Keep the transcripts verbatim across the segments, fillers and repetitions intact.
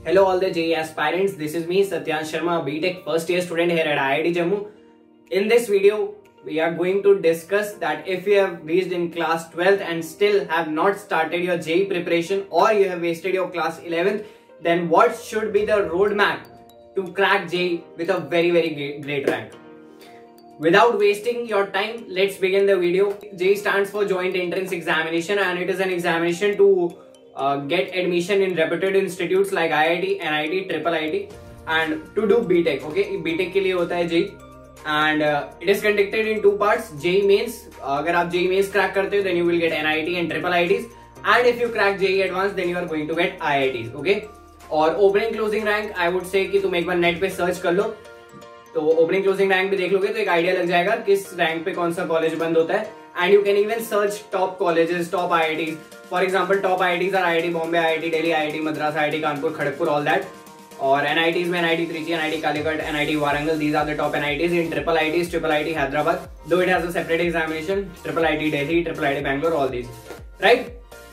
Hello all the J E E aspirants, this is me Satyansh Sharma, B Tech first year student here at I I T Jammu. In this video, we are going to discuss that if you have reached in class twelfth and still have not started your J E E preparation or you have wasted your class eleventh, then what should be the roadmap to crack J E E with a very very great, great rank. Without wasting your time, let's begin the video. J E E stands for Joint Entrance Examination and it is an examination to uh, get admission in reputed institutes like I I T, N I T, Triple I T and to do B Tech. Okay, B Tech के लिए होता है J E E and uh, it is conducted in two parts. J E E Mains, अगर आप J E E Mains crack करते हो then you will get N I T and Triple I Ts and if you crack J E E Advanced then you are going to get I I Ts. Okay, और opening closing rank I would say कि तुम एक बार net पे search कर लो तो opening closing rank भी देख लोगे तो एक आइडिया लग जाएगा किस रैंक पे कौन सा कॉलेज बंद होता है and you can even search top colleges, top IITs. For example top IITs are IIT Bombay, IIT Delhi, IIT Madras, IIT Kanpur, Kharagpur, all that. और एनआईटीज में NIT Trichy, NIT Calicut, NIT Warangal, these are the top NITs. In triple ITs, triple IT Hyderabad, though it has a separate examination, triple IT Delhi, triple IT Bangalore, all these, right.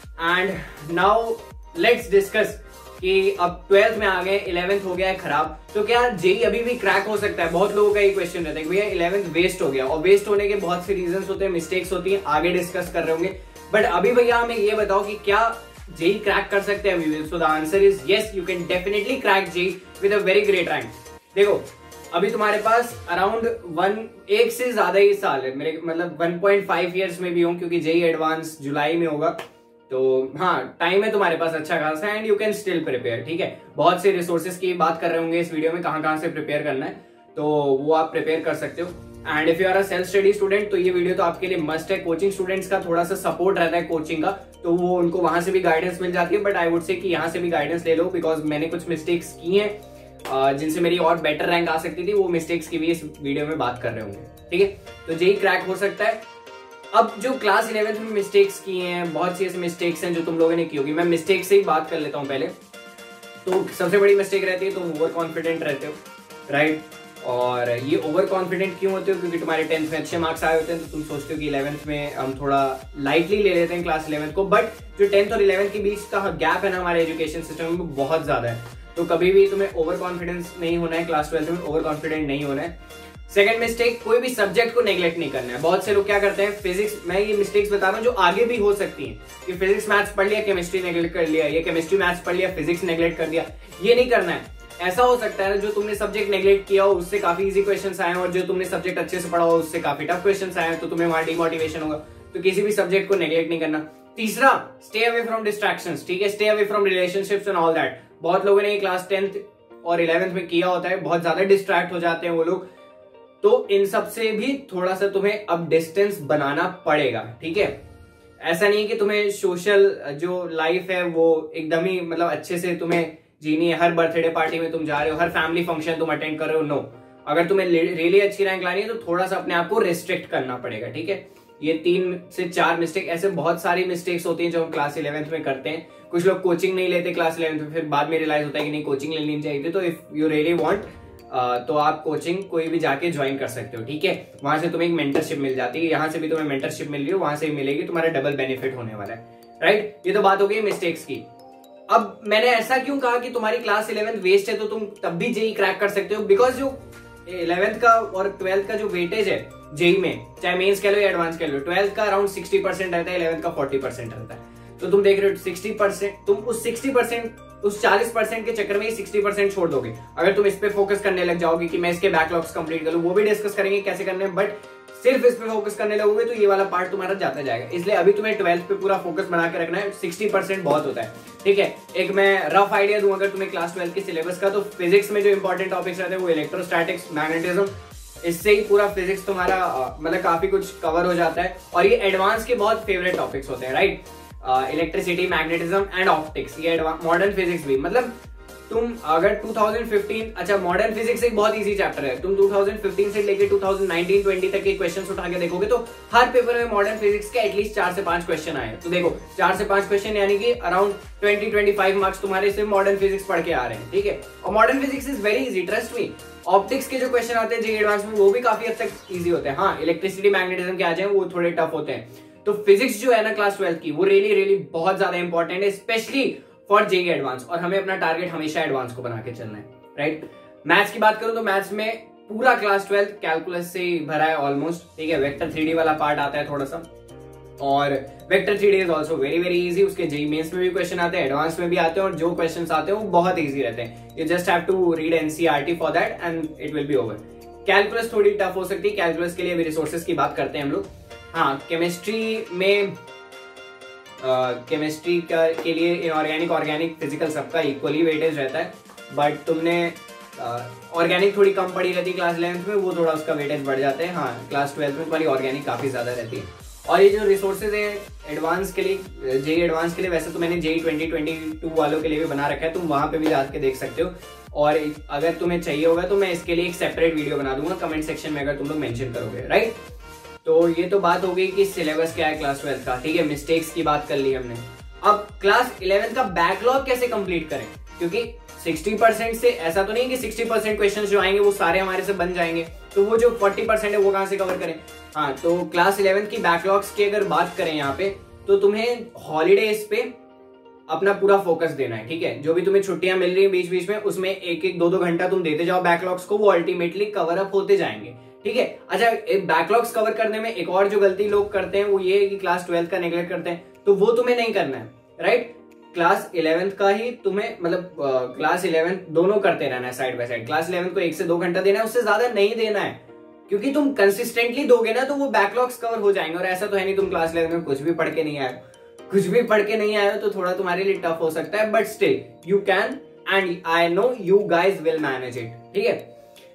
And now let's discuss कि अब twelfth में आ गए, eleventh हो गया है खराब, तो क्या जेई अभी भी क्रैक हो सकता है? बहुत लोगों का ये क्वेश्चन रहता है कि भैया इलेवेंथ वेस्ट हो गया, और वेस्ट होने के बहुत से रीजंस होते हैं, मिस्टेक्स होती हैं, आगे डिस्कस कर रहे होंगे. बट अभी भैया हमें ये बताओ कि क्या जेई क्रैक कर सकते हैं अभी? So the answer is yes, you can definitely crack JEE with a very great rank. देखो अभी तुम्हारे पास अराउंड वन एक से ज्यादा ही साल है, मेरे मतलब वन पॉइंट फाइव ईयर्स में भी हूँ क्योंकि जेई एडवांस जुलाई में होगा, तो हाँ टाइम है तुम्हारे पास अच्छा खासा and you can still prepare. ठीक है, बहुत से रिसोर्सेज की बात कर रहे होंगे इस वीडियो में, कहाँ कहाँ से प्रिपेयर करना है, तो वो आप प्रिपेयर कर सकते हो. And if you are a self study student तो ये वीडियो तो आपके लिए मस्ट है. कोचिंग स्टूडेंट्स का थोड़ा सा सपोर्ट रहता है कोचिंग का, तो वो उनको वहां से भी गाइडेंस मिल जाती है, बट आई वुड से कि यहाँ से भी गाइडेंस ले लो बिकॉज मैंने कुछ मिस्टेक्स की हैं जिनसे मेरी और बेटर रैंक आ सकती थी. वो मिस्टेक्स की भी इस वीडियो में बात कर रहे होंगे. ठीक है, तो जेई क्रैक हो सकता है. अब जो क्लास इलेवेंथ में मिस्टेक्स किए हैं, बहुत सी ऐसी मिस्टेक्स हैं जो तुम लोगों ने की होगी. मैं मिस्टेक से ही बात कर लेता हूं पहले. तो सबसे बड़ी मिस्टेक रहती है तुम ओवर कॉन्फिडेंट रहते हो, राइट. और ये ओवर कॉन्फिडेंट क्यों होते हो? क्योंकि तुम्हारे टेंथ में अच्छे मार्क्स आए होते हैं तो तुम सोचते हो कि इलेवेंथ में हम थोड़ा लाइटली ले लेते हैं क्लास इलेवेंथ को. बट जो टेंथ और इलेवेंथ के बीच का गैप है ना हमारे एजुकेशन सिस्टम में, वो बहुत ज्यादा है. तो कभी भी तुम्हें ओवर कॉन्फिडेंस नहीं होना है, क्लास ट्वेल्थ में ओवर कॉन्फिडेंट नहीं होना है. सेकंड मिस्टेक, कोई भी सब्जेक्ट को नेग्लेक्ट नहीं करना है. बहुत से लोग क्या करते हैं, फिजिक्स, मैं ये मिस्टेक्स बता रहा हूँ जो आगे भी हो सकती हैं कि फिजिक्स मैथ्स पढ़ लिया, केमिस्ट्री नेग्लेक्ट कर लिया, ये केमिस्ट्री मैथ्स पढ़ लिया, फिजिक्स नेग्लेक्ट कर दिया. ये नहीं करना है. ऐसा हो सकता है जो तुमने सब्जेक्ट नेग्लेक्ट किया हो उससे काफी इजी क्वेश्चंस आए और जो तुमने सब्जेक्ट अच्छे से पढ़ा हो उससे काफी टफ क्वेश्चंस आए, तो तुम्हें वहां डिमोटिवेशन होगा. तो किसी भी सब्जेक्ट को नेग्लेक्ट नहीं करना. तीसरा, स्टे अवे फ्रॉम डिस्ट्रैक्शंस. ठीक है, stay away from relationships and all that. बहुत लोगों ने क्लास टेंथ और इलेवेंथ में किया होता है, बहुत ज्यादा डिस्ट्रैक्ट हो जाते हैं वो लोग, तो इन सब से भी थोड़ा सा तुम्हें अब डिस्टेंस बनाना पड़ेगा. ठीक है, ऐसा नहीं है कि तुम्हें सोशल जो लाइफ है वो एकदम ही मतलब अच्छे से तुम्हें जीनी है. हर बर्थडे पार्टी में तुम जा रहे हो, हर फैमिली फंक्शन तुम अटेंड कर रहे हो, नो. अगर तुम्हें रियली अच्छी रैंक लानी है तो थोड़ा सा अपने आप को रिस्ट्रिक्ट करना पड़ेगा. ठीक है, ये तीन से चार मिस्टेक, ऐसे बहुत सारी मिस्टेक्स होती हैं जो हम क्लास इलेवेंथ में करते हैं. कुछ लोग कोचिंग नहीं लेते क्लास इलेवेंथ में, फिर बाद में रियलाइज होता है कि नहीं कोचिंग लेनी चाहिए. तो इफ यू रियली वांट तो आप कोचिंग कोई भी जाके ज्वाइन कर सकते हो. ठीक है, वहां से तुम्हें एक मेंटरशिप मिल जाती है, यहाँ से भी तुम्हें मेंटरशिप मिल रही है, वहां से भी मिलेगी, तुम्हारा डबल बेनिफिट होने वाला है. राइट, ये तो बात हो गई मिस्टेक्स की. अब मैंने ऐसा क्यों कहा कि तुम्हारी क्लास इलेवेंथ वेस्ट है तो तुम तब भी जेई क्रैक कर सकते हो? बिकॉज जो इलेवेंथ का और ट्वेल्थ का जो वेटेज है जेई में, चाहे मेंस कह लो या एडवांस कह लो, ट्वेल्थ का अराउंड सिक्सटी परसेंट रहता है, इलेवेंथ का फोर्टी परसेंट रहता है. तो तुम देख रहे हो सिक्सटी परसेंट, तुम उस सिक्सटी परसेंट उस चालीस परसेंट के चक्कर में सिक्सटी परसेंट छोड़ दोगे. अगर तुम इस पे फोकस करने लग जाओगे कि मैं इसके बैकलॉग्स कंप्लीट करूं, वो भी डिस्कस करेंगे कैसे करने, बट सिर्फ इस पे फोकस करने लगोगे तो ये वाला पार्ट तुम्हारा जाता जाएगा. इसलिए अभी तुम्हें ट्वेल्थ पे पूरा फोकस बना के रखना है. सिक्सटी परसेंट बहुत होता है. ठीक है, एक मैं रफ आइडिया दूं अगर तुम्हें क्लास ट्वेल्थ के सिलेबस का, तो फिजिक्स में जो इंपॉर्टेंट टॉपिक्स रहते हैं वो इलेक्ट्रोस्टैटिक्स, मैग्नेटिज्म, इससे ही पूरा फिजिक्स तुम्हारा मतलब काफी कुछ कवर हो जाता है. और ये एडवांस के बहुत फेवरेट टॉपिक्स होते हैं, right. Electricity, magnetism and optics, ये मॉडर्न फिजिक्स भी. मतलब तुम अगर टू थाउजेंड फिफ्टीन, अच्छा मॉडर्न फिजिक्स एक बहुत इजी चैप्टर है, तुम टू थाउजेंड फिफ्टीन से लेके टू थाउजेंड नाइनटीन ट्वेंटी तक के क्वेश्चंस उठा के देखोगे तो हर पेपर में मॉडर्न फिजिक्स के एटलीस्ट चार से पांच क्वेश्चन आए. तो देखो चार से पांच क्वेश्चन यानी कि around twenty twenty five marks तुम्हारे से मॉडर्न फिजिक्स पढ़ के आ रहे हैं. ठीक है, और modern physics is very easy, trust me. Optics के जो क्वेश्चन आते हैं जेईई एडवांस में वो भी काफी हद तक इजी होते हैं. हाँ, इलेक्ट्रिसिटी, मैग्नेटिज्म के आ जाए वो थोड़े टफ होते हैं. तो फिजिक्स जो है ना क्लास ट्वेल्थ की, वो रियली रियली बहुत ज्यादा इंपॉर्टेंट है, स्पेशली फॉर जेईई एडवांस, और हमें अपना टारगेट हमेशा एडवांस को बना के चलना है, राइट। मैथ्स की बात करूं तो मैथ्स में पूरा क्लास ट्वेल्थ कैलकुलस से ही भरा है ऑलमोस्ट, ठीक है। वेक्टर थ्री डी वाला पार्ट आता है थोड़ा सा, और vector three D is also very very easy. उसके जेईई मेंस में भी क्वेश्चन आते हैं, एडवांस में भी आते हैं, और जो क्वेश्चन आते हैं वो बहुत इजी रहते हैं। You just have to read NCERT for that and it will be over. Calculus थोड़ी टफ हो सकती है, कैलकुलस के लिए भी रिसोर्सेज की बात करते हैं हम लोग। हाँ, केमिस्ट्री में केमिस्ट्री uh, का के लिए इनऑर्गेनिक ऑर्गेनिक फिजिकल सबका इक्वली वेटेज रहता है, बट तुमने ऑर्गेनिक uh, थोड़ी कम पड़ी रहती है क्लास इलेवेंथ में, वो थोड़ा उसका वेटेज बढ़ जाता है। हाँ, क्लास ट्वेल्थ में तुम्हारी ऑर्गेनिक काफी ज्यादा रहती है। और ये जो रिसोर्सेज है एडवांस के लिए, जेईई एडवांस के लिए, वैसे तो मैंने जेईई ट्वेंटी ट्वेंटी टू वालों के लिए भी बना रखा है, तुम वहां पे भी जाके देख सकते हो। और अगर तुम्हें चाहिए होगा तो मैं इसके लिए एक सेपरेट वीडियो बना दूंगा कमेंट सेक्शन में, अगर तुम लोग मेंशन करोगे, राइट। तो ये तो बात हो गई कि सिलेबस क्या है क्लास ट्वेल्थ का, ठीक है। मिस्टेक्स की बात कर ली हमने। अब क्लास इलेवेंथ का बैकलॉग कैसे कंप्लीट करें, क्योंकि सिक्सटी परसेंट से ऐसा तो नहीं कि सिक्सटी परसेंट क्वेश्चंस जो आएंगे वो सारे हमारे से बन जाएंगे, तो वो जो फोर्टी परसेंट है वो कहां से कवर करें। हाँ, तो क्लास इलेवेंथ की बैकलॉग्स की अगर बात करें यहाँ पे, तो तुम्हें हॉलीडेज पे अपना पूरा फोकस देना है, ठीक है। जो भी तुम्हें छुट्टियां मिल रही है बीच बीच में, उसमें एक एक दो दो घंटा तुम देते जाओ बैकलॉग्स को, वो अल्टीमेटली कवर अप होते जाएंगे, ठीक है। अच्छा, बैकलॉग्स कवर करने में एक और जो गलती लोग करते हैं वो ये है कि क्लास ट्वेल्थ का नेग्लेक्ट करते हैं, तो वो तुम्हें नहीं करना है, राइट। क्लास इलेवेंथ का ही तुम्हें मतलब क्लास इलेवेंथ दोनों करते रहना है side by side. Class eleventh को एक से दो घंटा देना है, उससे ज्यादा नहीं देना है, क्योंकि तुम कंसिस्टेंटली दोगे ना तो वो बैकलॉग्स कवर हो जाएंगे। और ऐसा तो है नहीं तुम क्लास इलेवेंथ में कुछ भी पढ़ के नहीं आए, कुछ भी पढ़ के नहीं आए हो तो थोड़ा तुम्हारे लिए टफ हो सकता है, but still you can and I know you guys will manage it, ठीक है।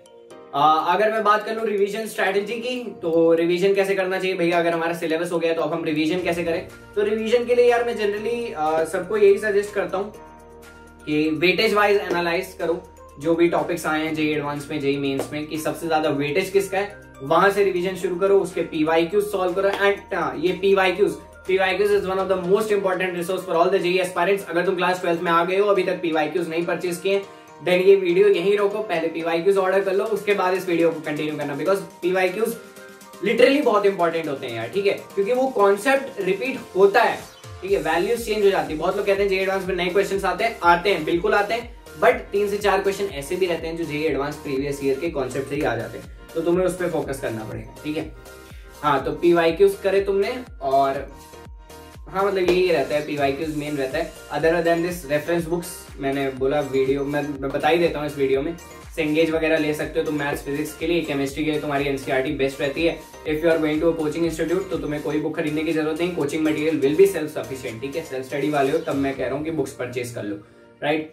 Uh, अगर मैं बात कर लूं रिवीजन स्ट्रैटेजी की, तो रिवीजन कैसे करना चाहिए भैया। अगर हमारा सिलेबस हो गया तो अब हम रिवीजन कैसे करें, तो रिवीजन के लिए यार मैं जनरली uh, सबको यही सजेस्ट करता हूं कि वेटेज वाइज एनालाइज करो जो भी टॉपिक्स आए हैं जेईई एडवांस में, जेईई मेंस में, कि सबसे ज्यादा वेटेज किसका है, वहां से रिवीजन शुरू करो। उसके पीवाईक्यूज सॉल्व करो, एंड ये PYQs PYQs is one of the most important resource for all the JEE aspirants. अगर तुम क्लास ट्वेल्थ में आ गए हो, अभी तक पीवाईक्यूज नहीं परचेज किए, देन ये वीडियो यहीं रोको, पहले पीवाईक्यूज ऑर्डर कर लो, उसके बाद इस वीडियो को कंटिन्यू करना, बिकॉज पीवाईक्यूज लिटरली बहुत इंपॉर्टेंट होते हैं यार, ठीक है। क्योंकि वो कॉन्सेप्ट रिपीट होता है, ठीक है, वैल्यूज चेंज हो जाती है। बहुत लोग कहते हैं जेईई एडवांस में नए क्वेश्चन आते हैं, आते हैं, बिल्कुल आते हैं, बट तीन से चार क्वेश्चन ऐसे भी रहते हैं जो जेईई एडवांस प्रीवियस ईयर के कॉन्सेप्ट से ही आ जाते हैं, तो तुम्हें उस पर फोकस करना पड़ेगा, ठीक है। हाँ, तो पीवाईक्यूज करे तुमने, और हाँ मतलब यही रहता है, पीवाईक्यूज मेन रहता है। Other than this reference books मैंने बोला वीडियो में मैं बता ही देता हूँ इस वीडियो में, सेंगेज वगैरह ले सकते हो तुम मैथ्स फिजिक्स के लिए। केमिस्ट्री के लिए तुम्हारी एनसीईआरटी बेस्ट रहती है। If you are going to a coaching institute तो तुम्हें कोई बुक खरीदने की जरूरत नहीं, coaching material will be self sufficient, ठीक है। सेल्फ स्टडी वाले हो तब मैं कह रहा हूँ कि बुक्स परचेज कर लो, राइट।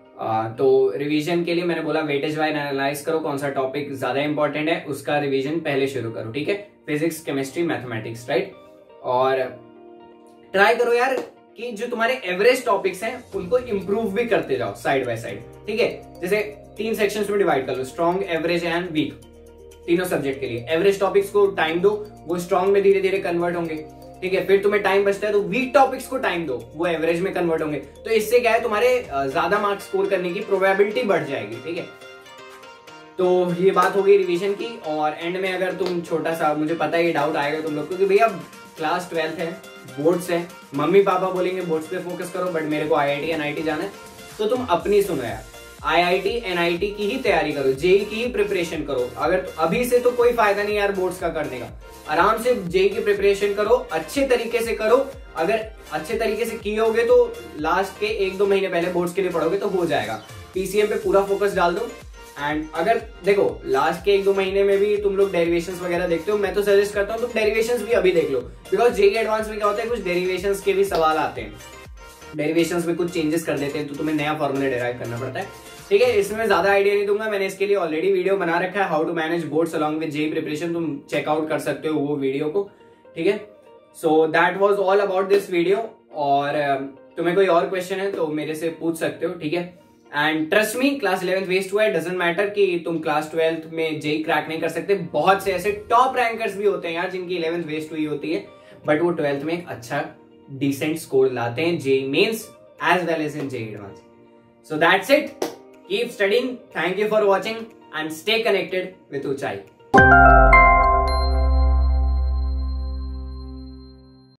तो रिवीजन के लिए मैंने बोला वेटेज वाइज एनालाइज करो, कौन सा टॉपिक ज्यादा इंपॉर्टेंट है उसका रिवीजन पहले शुरू करो, ठीक है। Physics, chemistry, mathematics, right. और ट्राई करो यार कि जो तुम्हारे एवरेज टॉपिक्स हैं उनको इंप्रूव भी करते जाओ साइड बाय साइड, ठीक है। जैसे तीन सेक्शंस में डिवाइड कर लो, स्ट्रॉन्ग, एवरेज एंड वीक, तीनों सब्जेक्ट के लिए। एवरेज टॉपिक्स को टाइम दो, वो स्ट्रॉन्ग में धीरे धीरे कन्वर्ट होंगे, ठीक है। फिर तुम्हें टाइम बचता है तो वीक टॉपिक्स को टाइम दो, वो एवरेज में कन्वर्ट होंगे। तो इससे क्या है, तुम्हारे ज्यादा मार्क्स स्कोर करने की प्रोबेबिलिटी बढ़ जाएगी, ठीक है। तो ये बात हो गई रिवीजन की। और एंड में अगर तुम छोटा सा, मुझे पता है ये डाउट आएगा तुम लोग को कि भैया क्लास ट्वेल्थ है, बोर्ड्स है, मम्मी पापा बोलेंगे बोर्ड्स पे फोकस करो, बट मेरे को आईआईटी एनआईटी जाना है, तो तुम अपनी सुनो यार, आईआईटी एनआईटी की ही तैयारी करो, जेईई की ही प्रिपरेशन करो। अगर तो अभी से तो कोई फायदा नहीं यार बोर्ड्स का करने का, आराम से जेईई की प्रिपरेशन करो, अच्छे तरीके से करो। अगर अच्छे तरीके से किए होगे तो लास्ट के एक दो महीने पहले बोर्ड्स के लिए पढ़ोगे तो हो जाएगा। पीसीएम पे पूरा फोकस डाल दो। एंड अगर देखो लास्ट के एक दो महीने में भी तुम लोग डेरिवेशंस वगैरह देखते हो, मैं तो सजेस्ट करता हूँ तुम डेरिवेशंस भी अभी देख लो, बिकॉज जेईई एडवांस में क्या होता है, कुछ डेरिवेशंस के भी सवाल आते हैं, डेरिवेशंस में कुछ चेंजेस कर देते हैं, तो तुम्हें नया फॉर्मूला डिराइव करना पड़ता है, ठीक है। इसमें ज्यादा आइडिया नहीं दूंगा, मैंने इसके लिए ऑलरेडी वीडियो बना रखा है, how to manage boards along with JEE preparation, तुम चेकआउट कर सकते हो वो वीडियो को, ठीक है। So that was all about this video. और तुम्हें कोई और क्वेश्चन है तो मेरे से पूछ सकते हो, ठीक है। And trust me, class eleventh waste हुआ है, डजंट मैटर कि तुम क्लास ट्वेल्थ में जेईई क्रैक नहीं कर सकते। बहुत से ऐसे टॉप रैंकर्स भी होते हैं यार जिनकी इलेवेंथ वेस्ट हुई होती है, बट वो ट्वेल्थ में एक अच्छा डिसेंट स्कोर लाते हैं JEE mains as well as in JEE advance. So that's it, keep studying, thank you for watching and stay connected with UnchaAi।